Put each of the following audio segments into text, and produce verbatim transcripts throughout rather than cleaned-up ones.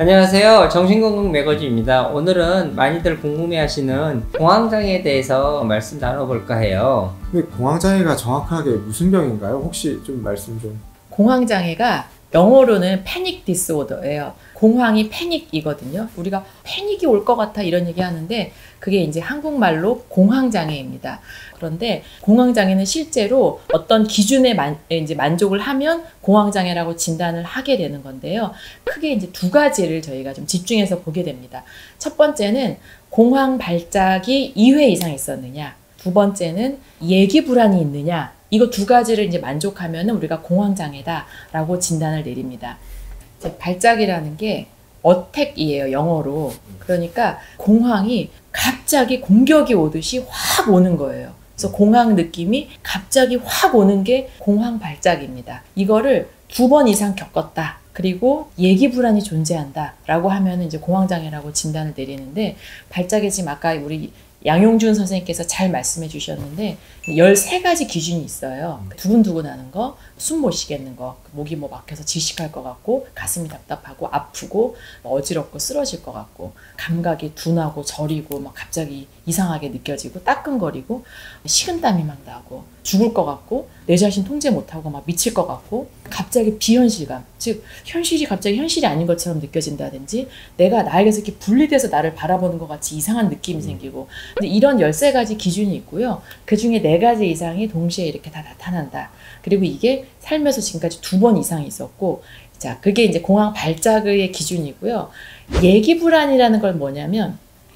안녕하세요. 정신건강 매거진입니다. 오늘은 많이들 궁금해하시는 공황장애에 대해서 말씀 나눠볼까 해요. 근데 공황장애가 정확하게 무슨 병인가요? 혹시 좀 말씀 좀. 공황장애가 영어로는 패닉 디스오더예요. 공황이 패닉이거든요. 우리가 패닉이 올 것 같아 이런 얘기 하는데 그게 이제 한국말로 공황장애입니다. 그런데 공황장애는 실제로 어떤 기준에 만, 이제 만족을 하면 공황장애라고 진단을 하게 되는 건데요. 크게 이제 두 가지를 저희가 좀 집중해서 보게 됩니다. 첫 번째는 공황 발작이 이 회 이상 있었느냐. 두 번째는 예기 불안이 있느냐. 이거 두 가지를 이제 만족하면 우리가 공황장애다라고 진단을 내립니다. 이제 발작이라는 게 어택이에요, 영어로. 그러니까 공황이 갑자기 공격이 오듯이 확 오는 거예요. 그래서 공황 느낌이 갑자기 확 오는 게 공황 발작입니다. 이거를 두 번 이상 겪었다. 그리고 예기 불안이 존재한다. 라고 하면 이제 공황장애라고 진단을 내리는데, 발작에 지금 아까 우리 양용준 선생님께서 잘 말씀해 주셨는데 열세 가지 기준이 있어요. 두근두근 하는 거, 숨 못 쉬겠는 거, 목이 뭐 막혀서 질식할 것 같고, 가슴이 답답하고 아프고 어지럽고 쓰러질 것 같고, 감각이 둔하고 저리고 막 갑자기 이상하게 느껴지고 따끔거리고, 식은땀이 막 나고 죽을 것 같고, 내 자신 통제 못하고 막 미칠 것 같고, 갑자기 비현실감, 즉 현실이 갑자기 현실이 아닌 것처럼 느껴진다든지, 내가 나에게서 이렇게 분리돼서 나를 바라보는 것 같이 이상한 느낌이 음. 생기고. 근데 이런 열세 가지 기준이 있고요. 그 중에 네 가지 이상이 동시에 이렇게 다 나타난다. 그리고 이게 살면서 지금까지 두 번 이상 있었고, 자, 그게 이제 공황 발작의 기준이고요. 예기 불안이라는 걸 뭐냐면,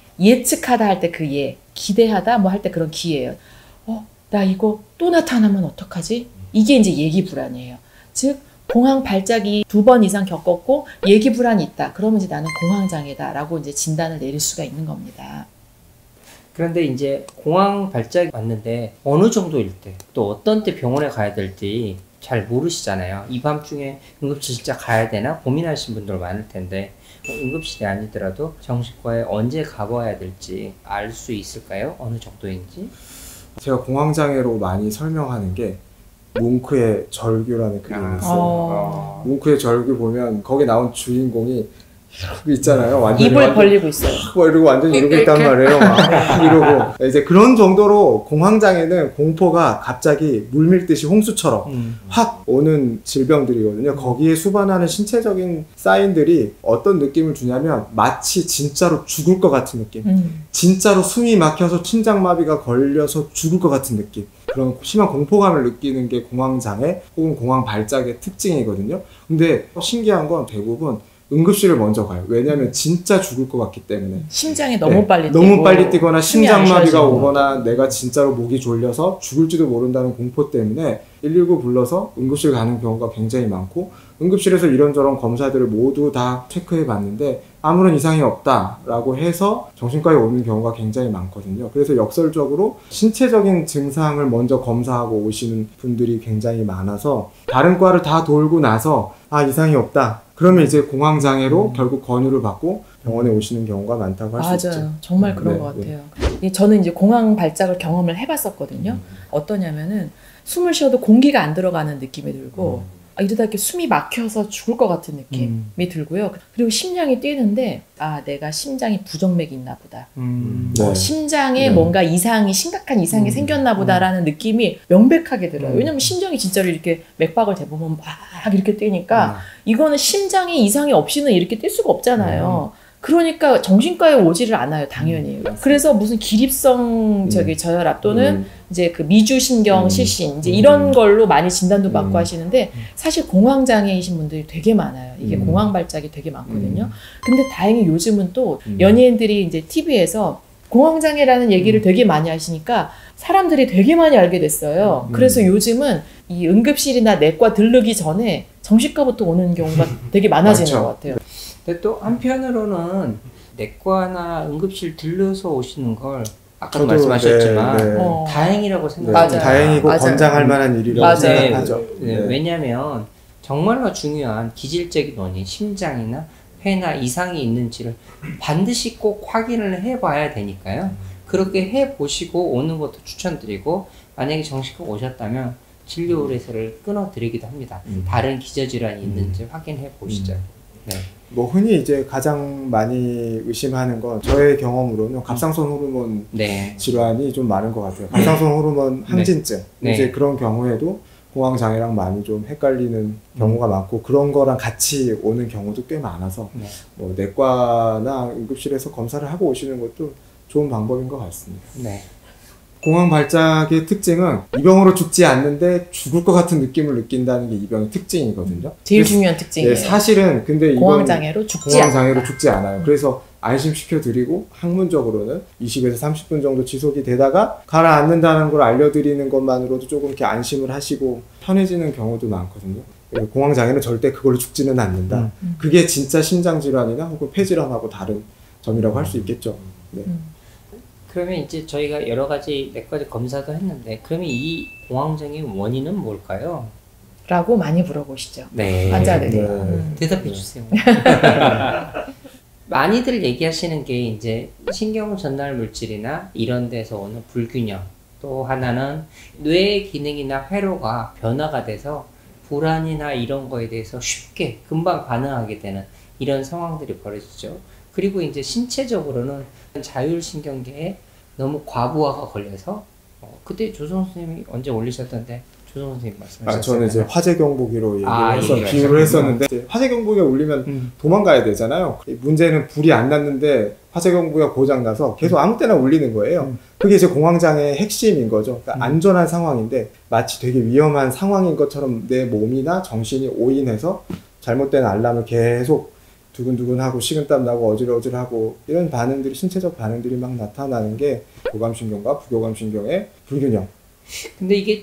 예측하다 할 때 그 예, 기대하다 뭐 할 때 그런 기예요. 어, 나 이거 또 나타나면 어떡하지? 이게 이제 예기 불안이에요. 즉, 공황 발작이 두 번 이상 겪었고 예기 불안이 있다. 그러면 이제 나는 공황장애다라고 이제 진단을 내릴 수가 있는 겁니다. 그런데 이제 공황 발작이 왔는데 어느 정도일 때, 또 어떤 때 병원에 가야 될지 잘 모르시잖아요. 이 밤중에 응급실 진짜 가야 되나 고민하시는 분들 많을 텐데, 응급실이 아니더라도 정신과에 언제 가봐야 될지 알 수 있을까요? 어느 정도인지? 제가 공황장애로 많이 설명하는 게 뭉크의 절규라는 그림이 있어요. 어. 뭉크의 절규 보면 거기 나온 주인공이 있잖아요. 완전히 입을 완전, 벌리고 있어요. 이러고 완전 이러고 있단 말이에요. 막 이러고. 이제 그런 정도로 공황장애는 공포가 갑자기 물밀듯이 홍수처럼 음. 확 오는 질병들이거든요. 음. 거기에 수반하는 신체적인 사인들이 어떤 느낌을 주냐면 마치 진짜로 죽을 것 같은 느낌. 음. 진짜로 숨이 막혀서 심장마비가 걸려서 죽을 것 같은 느낌. 그런 심한 공포감을 느끼는 게 공황장애 혹은 공황 발작의 특징이거든요. 근데 신기한 건 대부분 응급실을 먼저 가요. 왜냐하면 진짜 죽을 것 같기 때문에. 심장이 너무 네, 빨리 뛰고 너무 빨리 뛰거나 심장마비가 오거나 내가 진짜로 목이 졸려서 죽을지도 모른다는 공포 때문에 일일구 불러서 응급실 가는 경우가 굉장히 많고, 응급실에서 이런저런 검사들을 모두 다 체크해 봤는데 아무런 이상이 없다라고 해서 정신과에 오는 경우가 굉장히 많거든요. 그래서 역설적으로 신체적인 증상을 먼저 검사하고 오시는 분들이 굉장히 많아서 다른 과를 다 돌고 나서 아, 이상이 없다. 그러면 이제 공황장애로 음. 결국 권유를 받고 병원에 오시는 경우가 많다고 할 수 있죠. 맞아요. 정말 그런 네, 것 같아요. 네. 저는 이제 공황 발작을 경험을 해봤었거든요. 음. 어떠냐면은 숨을 쉬어도 공기가 안 들어가는 느낌이 들고 음. 아, 이러다 이렇게 숨이 막혀서 죽을 것 같은 느낌이 음. 들고요. 그리고 심장이 뛰는데 아, 내가 심장이 부정맥이 있나 보다. 음. 네. 어, 심장에 네. 뭔가 이상이 심각한 이상이 음. 생겼나 보다라는 음. 느낌이 명백하게 들어요. 음. 왜냐면 심장이 진짜로 이렇게 맥박을 재보면 막 이렇게 뛰니까 음. 이거는 심장에 이상이 없이는 이렇게 뛸 수가 없잖아요. 음. 그러니까 정신과에 오지를 않아요, 당연히. 음, 그래서 무슨 기립성 저기 음. 저혈압 또는 음. 이제 그 미주신경 음. 실신 이제 이런 걸로 많이 진단도 받고 음. 하시는데, 사실 공황장애이신 분들이 되게 많아요. 이게 음. 공황 발작이 되게 많거든요. 음. 근데 다행히 요즘은 또 음. 연예인들이 이제 티비에서 공황장애라는 얘기를 음. 되게 많이 하시니까 사람들이 되게 많이 알게 됐어요. 음. 그래서 요즘은 이 응급실이나 내과 들르기 전에 정신과부터 오는 경우가 되게 많아지는 것 같아요. 근데 또 한편으로는 내과나 응급실 들러서 오시는 걸 아까도 말씀하셨지만 네, 네. 어. 다행이라고 생각합니다. 네, 다행이고 맞아요. 권장할 만한 일이라고 맞아요. 생각하죠. 네, 네. 왜냐하면 정말로 중요한 기질적인 원인, 심장이나 폐나 이상이 있는지를 반드시 꼭 확인을 해봐야 되니까요. 그렇게 해보시고 오는 것도 추천드리고, 만약에 정신과 오셨다면 진료 의뢰서를 끊어드리기도 합니다. 음. 다른 기저질환이 있는지 음. 확인해 보시죠. 음. 네. 뭐 흔히 이제 가장 많이 의심하는 건 저의 경험으로는 갑상선 호르몬 네. 질환이 좀 많은 것 같아요. 갑상선 호르몬 항진증 네. 이제 그런 경우에도 공황 장애랑 많이 좀 헷갈리는 경우가 많고 그런 거랑 같이 오는 경우도 꽤 많아서 네. 뭐 내과나 응급실에서 검사를 하고 오시는 것도 좋은 방법인 것 같습니다. 네. 공황 발작의 특징은 이 병으로 죽지 않는데 죽을 것 같은 느낌을 느낀다는 게 이 병의 특징이거든요. 제일 그래서 중요한 특징이에요. 네, 사실은 근데 이건 공황 장애로 죽지 공황 않는다. 장애로 죽지 않아요. 그래서 안심시켜 드리고 학문적으로는 이십에서 삼십 분 정도 지속이 되다가 가라앉는다는 걸 알려드리는 것만으로도 조금 이렇게 안심을 하시고 편해지는 경우도 많거든요. 공황 장애는 절대 그걸로 죽지는 않는다. 음. 그게 진짜 심장 질환이나 혹은 폐질환하고 다른 점이라고 할 수 있겠죠. 네. 음. 그러면 이제 저희가 여러 가지 몇 가지 검사도 했는데 그러면 이 공황장애의 원인은 뭘까요? 라고 많이 물어보시죠. 네. 환자들이. 네. 음. 대답해 주세요. 많이들 얘기하시는 게 이제 신경 전달 물질이나 이런 데서 오는 불균형, 또 하나는 뇌 기능이나 회로가 변화가 돼서 불안이나 이런 거에 대해서 쉽게 금방 반응하게 되는 이런 상황들이 벌어지죠. 그리고 이제 신체적으로는 자율신경계에 너무 과부하가 걸려서 어, 그때 조성 선생님이 언제 올리셨던데 조성 선생님 말씀하셨어요. 아, 저는 이제 화재 경보기로 얘기를 아, 해서 예, 비유를 했었는데 이제 화재 경보기가 울리면 음. 도망가야 되잖아요. 문제는 불이 안 났는데 화재 경보기가 고장 나서 계속 아무 때나 울리는 거예요. 음. 그게 이제 공황장애의 핵심인 거죠. 그러니까 음. 안전한 상황인데 마치 되게 위험한 상황인 것처럼 내 몸이나 정신이 오인해서 잘못된 알람을 계속 두근두근하고 식은땀 나고 어질어질하고 이런 반응들이 신체적 반응들이 막 나타나는 게 교감신경과 부교감신경의 불균형. 근데 이게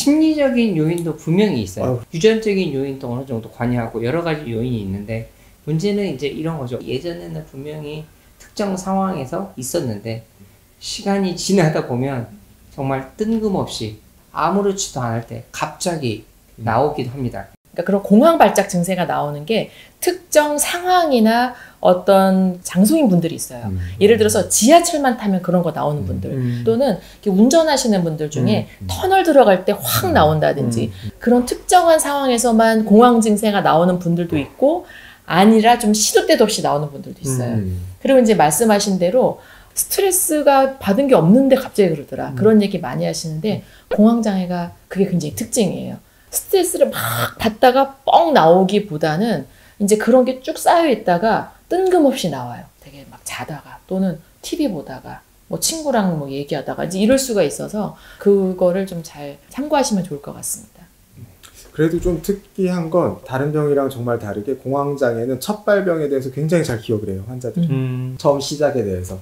심리적인 요인도 분명히 있어요. 아유. 유전적인 요인도 어느 정도 관여하고 여러 가지 요인이 있는데 문제는 이제 이런 거죠. 예전에는 분명히 특정 상황에서 있었는데 시간이 지나다 보면 정말 뜬금없이 아무렇지도 않을 때 갑자기 나오기도 합니다. 그러니까 그런 공황 발작 증세가 나오는 게 특정 상황이나 어떤 장소인 분들이 있어요. 음. 예를 들어서 지하철만 타면 그런 거 나오는 음. 분들 음. 또는 이렇게 운전하시는 분들 중에 음. 터널 들어갈 때 확 나온다든지 음. 그런 특정한 상황에서만 공황 증세가 나오는 분들도 있고 아니라 좀 시도 때도 없이 나오는 분들도 있어요. 음. 그리고 이제 말씀하신 대로 스트레스가 받은 게 없는데 갑자기 그러더라. 음. 그런 얘기 많이 하시는데 공황장애가 그게 굉장히 특징이에요. 스트레스를 막 받다가 뻥 나오기보다는 이제 그런 게 쭉 쌓여 있다가 뜬금없이 나와요. 되게 막 자다가 또는 티비 보다가 뭐 친구랑 뭐 얘기하다가 이제 이럴 수가 있어서 그거를 좀 잘 참고하시면 좋을 것 같습니다. 그래도 좀 특이한 건 다른 병이랑 정말 다르게 공황장애는 첫 발병에 대해서 굉장히 잘 기억을 해요, 환자들이. 음. 처음 시작에 대해서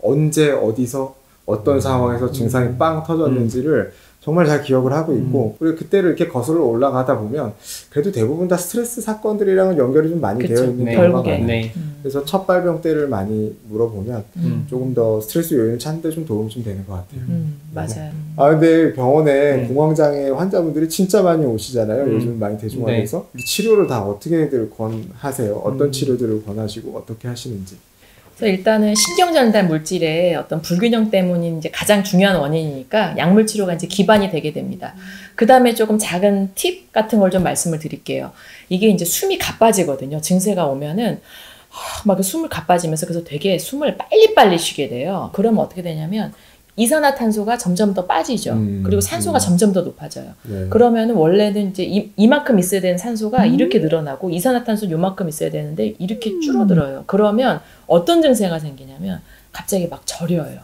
언제 어디서 어떤 상황에서 증상이 빵 터졌는지를 정말 잘 기억을 하고 있고 그리고 그때를 이렇게 거슬러 올라가다 보면 그래도 대부분 다 스트레스 사건들이랑은 연결이 좀 많이 그쵸. 되어 있는 네. 경우가 결국에. 많아요. 네. 음. 그래서 첫 발병 때를 많이 물어보면 음. 조금 더 스트레스 요인을 찾는 데 좀 도움이 좀 되는 것 같아요. 음, 맞아요. 아 근데 병원에 음. 공황장애 환자분들이 진짜 많이 오시잖아요. 음. 요즘 많이 대중화돼서 이 치료를 다 어떻게들 권하세요? 어떤 음. 치료들을 권하시고 어떻게 하시는지. 그래서 일단은 신경 전달 물질의 어떤 불균형 때문이 이제 가장 중요한 원인이니까 약물 치료가 이제 기반이 되게 됩니다. 그 다음에 조금 작은 팁 같은 걸 좀 말씀을 드릴게요. 이게 이제 숨이 가빠지거든요. 증세가 오면은 하, 막 숨을 가빠지면서 그래서 되게 숨을 빨리빨리 쉬게 돼요. 그러면 어떻게 되냐면 이산화탄소가 점점 더 빠지죠. 음, 그리고 산소가 음. 점점 더 높아져요. 네. 그러면은 원래는 이제 이, 이만큼 있어야 되는 산소가 음. 이렇게 늘어나고 이산화탄소 요만큼 있어야 되는데 이렇게 줄어들어요. 그러면 어떤 증세가 생기냐면 갑자기 막 저려요.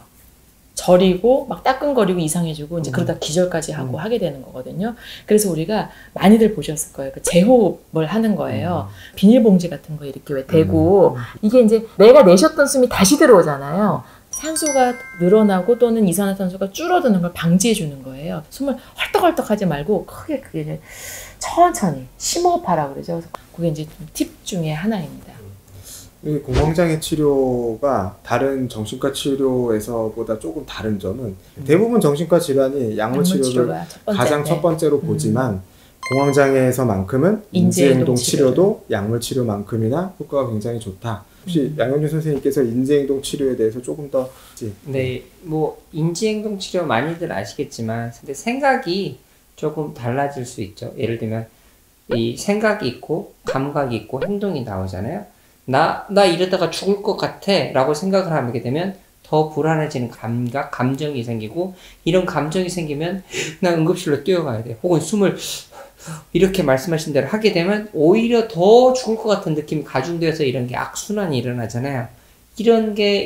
저리고 막 따끔거리고 이상해지고 이제 그러다 기절까지 하고 음. 하게 되는 거거든요. 그래서 우리가 많이들 보셨을 거예요. 그 제호흡을 하는 거예요. 비닐봉지 같은 거 이렇게 왜 대고 이게 이제 내가 내셨던 숨이 다시 들어오잖아요. 산소가 늘어나고 또는 이산화탄소가 줄어드는 걸 방지해 주는 거예요. 숨을 헐떡헐떡 하지 말고 크게 크게 이제 천천히 심호흡하라 그러죠. 그래서 그게 이제 팁 중에 하나입니다. 이 공황장애 치료가 다른 정신과 치료에서보다 조금 다른 점은 대부분 정신과 질환이 약물 치료를 치료가 첫 번째, 가장 네. 첫 번째로 보지만 공황장애에서만큼은 인지행동 인지행동 치료도 약물 치료만큼이나 효과가 굉장히 좋다. 혹시 음. 양현준 선생님께서 인지행동 치료에 대해서 조금 더 네, 뭐 인지행동 치료 많이들 아시겠지만 근데 생각이 조금 달라질 수 있죠. 예를 들면 이 생각이 있고 감각이 있고 행동이 나오잖아요. 나, 나 이러다가 죽을 것 같아 라고 생각을 하게 되면 더 불안해지는 감각, 감정이 생기고, 이런 감정이 생기면 나 응급실로 뛰어가야 돼. 혹은 숨을 이렇게 말씀하신 대로 하게 되면 오히려 더 죽을 것 같은 느낌이 가중돼서 이런 게 악순환이 일어나잖아요. 이런 게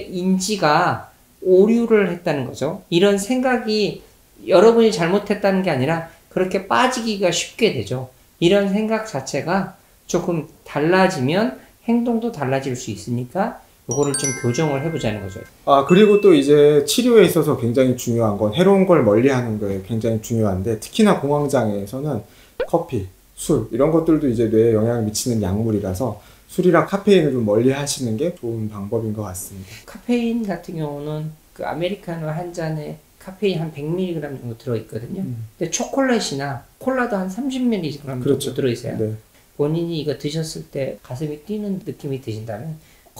인지가 오류를 했다는 거죠. 이런 생각이 여러분이 잘못했다는 게 아니라 그렇게 빠지기가 쉽게 되죠. 이런 생각 자체가 조금 달라지면 행동도 달라질 수 있으니까 요거를 좀 교정을 해보자는 거죠. 아, 그리고 또 이제 치료에 있어서 굉장히 중요한 건 해로운 걸 멀리 하는 거에 굉장히 중요한데, 특히나 공황장애에서는 커피, 술 이런 것들도 이제 뇌에 영향을 미치는 약물이라서 술이랑 카페인을 좀 멀리 하시는 게 좋은 방법인 것 같습니다. 카페인 같은 경우는 그 아메리카노 한 잔에 카페인 한 백 밀리그램 정도 들어있거든요. 음. 근데 초콜릿이나 콜라도 한 삼십 밀리그램 그렇죠. 정도 들어있어요. 네. 본인이 이거 드셨을 때 가슴이 뛰는 느낌이 드신다면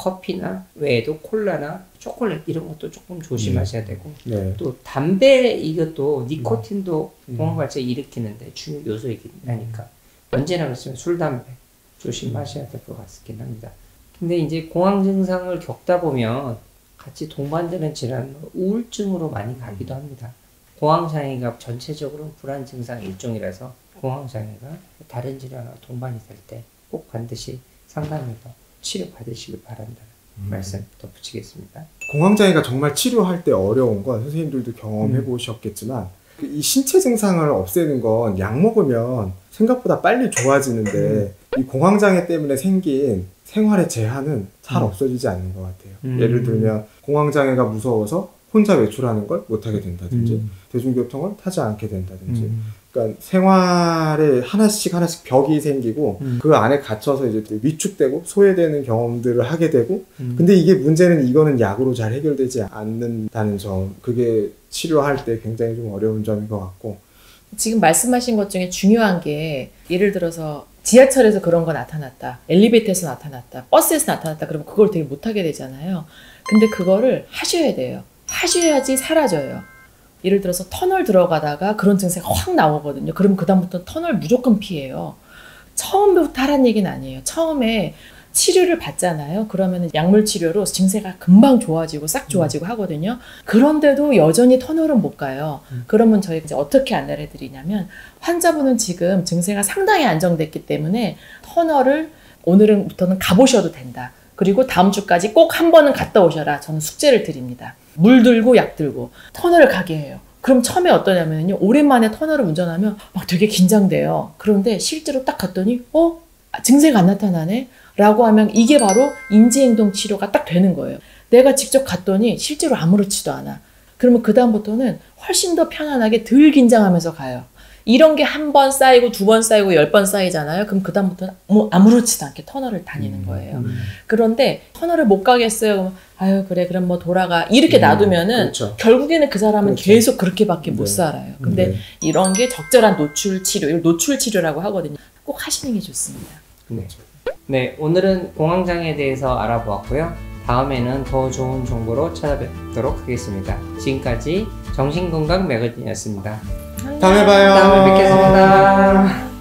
커피나 외에도 콜라나 초콜릿 이런 것도 조금 조심하셔야 되고, 네. 또 담배 이것도 니코틴도 음. 공황발작을 일으키는데 중요 요소이긴 하니까 언제나 그렇지만 술, 담배 조심하셔야 될 것 같긴 합니다. 근데 이제 공황 증상을 겪다 보면 같이 동반되는 질환은 우울증으로 많이 가기도 합니다. 공황장애가 전체적으로 불안 증상 일종이라서 공황장애가 다른 질환과 동반이 될 때 꼭 반드시 상담해서 치료 받으시길 바란다는 음. 말씀 덧붙이겠습니다. 공황장애가 정말 치료할 때 어려운 건 선생님들도 경험해 음. 보셨겠지만, 이 신체 증상을 없애는 건 약 먹으면 생각보다 빨리 좋아지는데 음. 이 공황장애 때문에 생긴 생활의 제한은 잘 음. 없어지지 않는 것 같아요. 음. 예를 들면 공황장애가 무서워서 혼자 외출하는 걸 못하게 된다든지 음. 대중교통을 타지 않게 된다든지 음. 그러니까 생활에 하나씩 하나씩 벽이 생기고 음. 그 안에 갇혀서 이제 위축되고 소외되는 경험들을 하게 되고 음. 근데 이게 문제는 이거는 약으로 잘 해결되지 않는다는 점, 그게 치료할 때 굉장히 좀 어려운 점인 것 같고, 지금 말씀하신 것 중에 중요한 게, 예를 들어서 지하철에서 그런 거 나타났다, 엘리베이터에서 나타났다, 버스에서 나타났다, 그러면 그걸 되게 못하게 되잖아요. 근데 그거를 하셔야 돼요. 하셔야지 사라져요. 예를 들어서 터널 들어가다가 그런 증세가 확 나오거든요. 그러면 그다음부터 터널 무조건 피해요. 처음부터 하란 얘기는 아니에요. 처음에 치료를 받잖아요. 그러면 약물 치료로 증세가 금방 좋아지고 싹 좋아지고 하거든요. 그런데도 여전히 터널은 못 가요. 그러면 저희가 이제 어떻게 안내를 해드리냐면, 환자분은 지금 증세가 상당히 안정됐기 때문에 터널을 오늘부터는 가보셔도 된다. 그리고 다음 주까지 꼭 한 번은 갔다 오셔라. 저는 숙제를 드립니다. 물 들고 약 들고 터널을 가게 해요. 그럼 처음에 어떠냐면요, 오랜만에 터널을 운전하면 막 되게 긴장돼요. 그런데 실제로 딱 갔더니 어? 증세가 안 나타나네? 라고 하면 이게 바로 인지행동 치료가 딱 되는 거예요. 내가 직접 갔더니 실제로 아무렇지도 않아. 그러면 그 다음부터는 훨씬 더 편안하게 덜 긴장하면서 가요. 이런 게 한 번 쌓이고 두 번 쌓이고 열 번 쌓이잖아요. 그럼 그 다음부터는 뭐 아무렇지도 않게 터널을 다니는 거예요. 음. 그런데 터널을 못 가겠어요. 그럼 아유 그래 그럼 뭐 돌아가 이렇게 음. 놔두면은 그렇죠. 결국에는 그 사람은 그렇죠. 계속 그렇게밖에 네. 못 살아요. 근데 네. 이런 게 적절한 노출 치료, 이걸 노출 치료라고 하거든요. 꼭 하시는 게 좋습니다. 네, 네 오늘은 공황장애에 대해서 알아보았고요. 다음에는 더 좋은 정보로 찾아뵙도록 하겠습니다. 지금까지 정신건강 매거진이었습니다. 다음에 봐요. 다음에 뵙겠습니다.